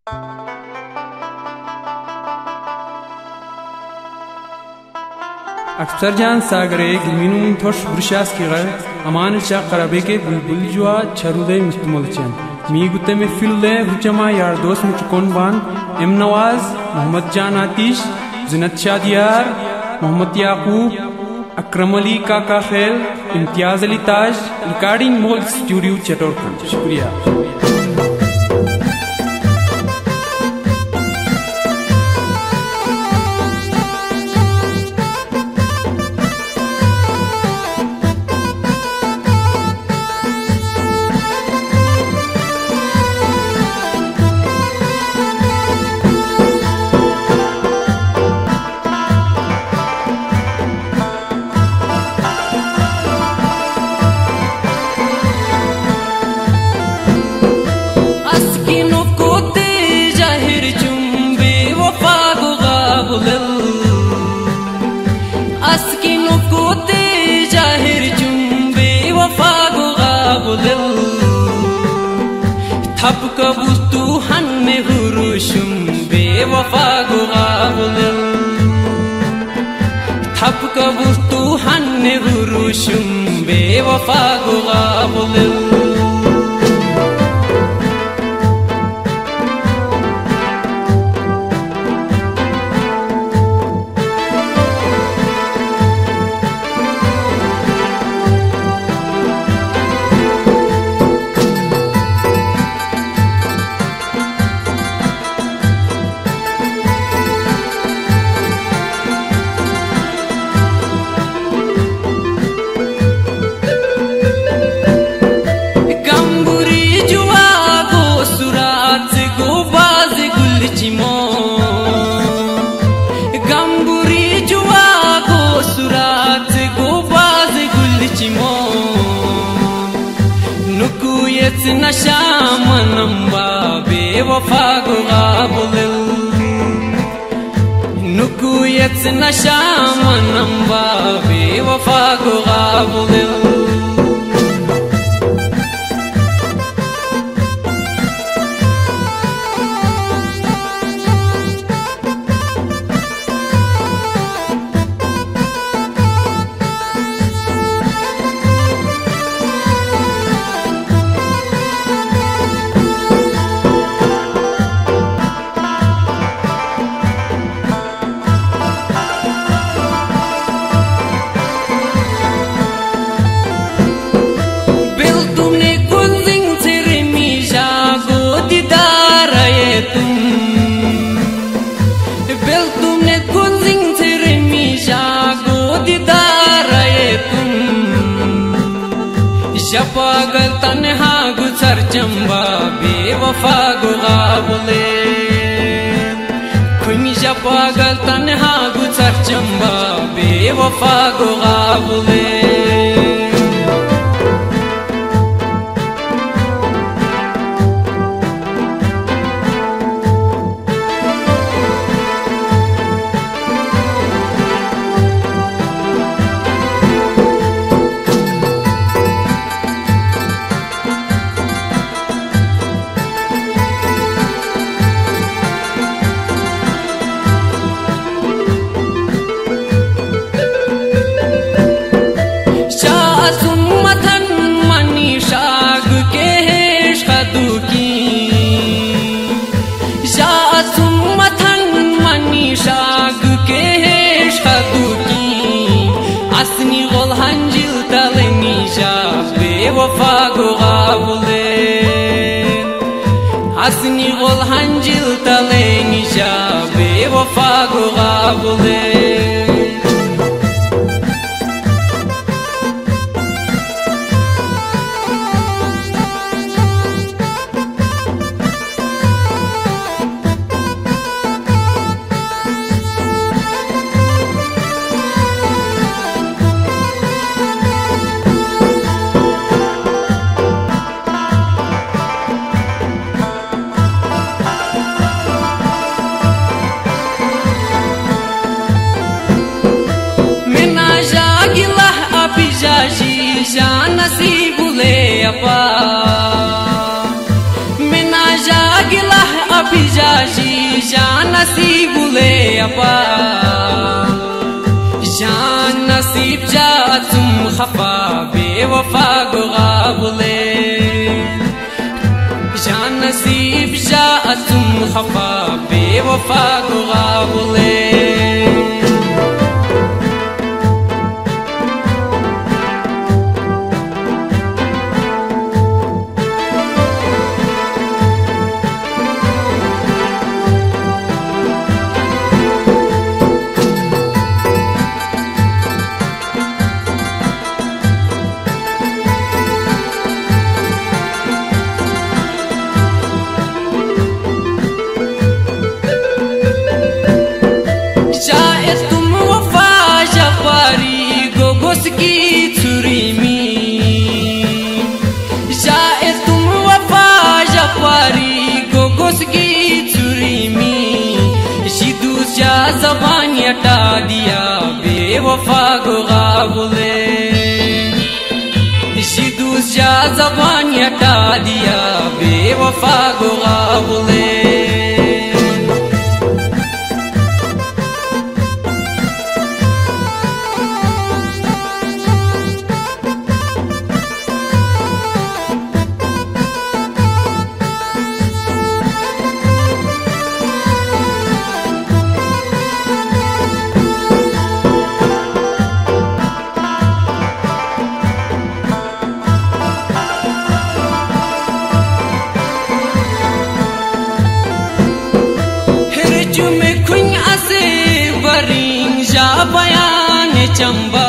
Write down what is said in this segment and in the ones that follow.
अक्सर जान सागरे गिलमिनुम थोश ब्रुशास की गर अमान चा कराबे के बुलबुल जुआ छरुदे मुस्तमल चन मी गुते में फिल्ले रुचमा यार दोस्त मुचकोन बान एम नवाज मोहम्मद जान आतिश जिनत शादियार मोहम्मद याकूब अक्रम अली काका खेल इम्तियाज अली ताज रिकॉर्डिंग मोल स्टूडियो चटोरखंड। शुक्रिया। थप कबूतू हन्ने हुरुशुम बेवफा गुगाबुल थप कबूतू हन्ने हुरुशुम बेवफा गुगाबुल नशामनम्बा बेवफा गुगाबुल नुकुयत नशामनम्बा बेवफा गुगाबुल पागल तन्हा गुजर चंबा बेवफा गुगाबुले खुमी जा पागल तन्हा गुजर चंबा बेवफा गुगाबुले असनी गोल हंजिल तलनी जा बेवफा गुगाबुले असनी गोल हंजिल तलनी जा बेवफा गुगाबुले नसीबुले अपा मिना जागिला अभी जा नसीब ले अपा जान नसीब जा तुम खफा बेवफा गुगाबले जान नसीब जा तुम खफा बेवफा गुगाबले की छुरी में शायद तुम वफा जफारी गोगोस की छुरी में दूसरा ज़बान हटा दिया बेवफा गुगाबले दूसरा ज़बान हटा दिया बेवफा गुगाबले बयान चंबा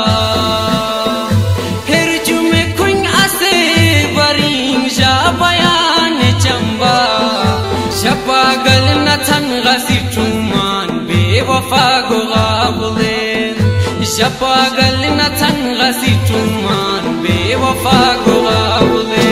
हिरजु में खुन असे बरिंग जा बयान चंबा शपागल नथन गसी ठुमान बेवफा गुगाबले शपागल नथन गसी ठुमान बेवफा गुगाबले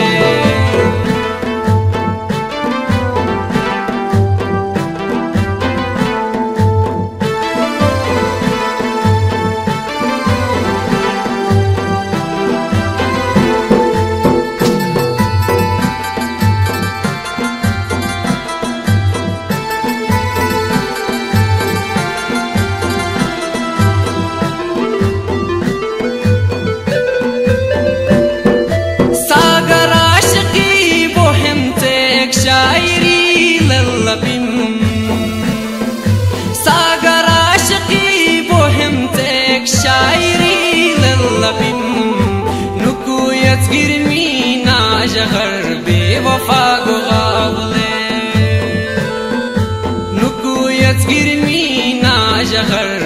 सागर आशिकी बोहम तेक शायरी लल्लबिन नुकुयत गिरमी नाजगर बेवफा गुगाबले नुकुयत गिरमी नाजगर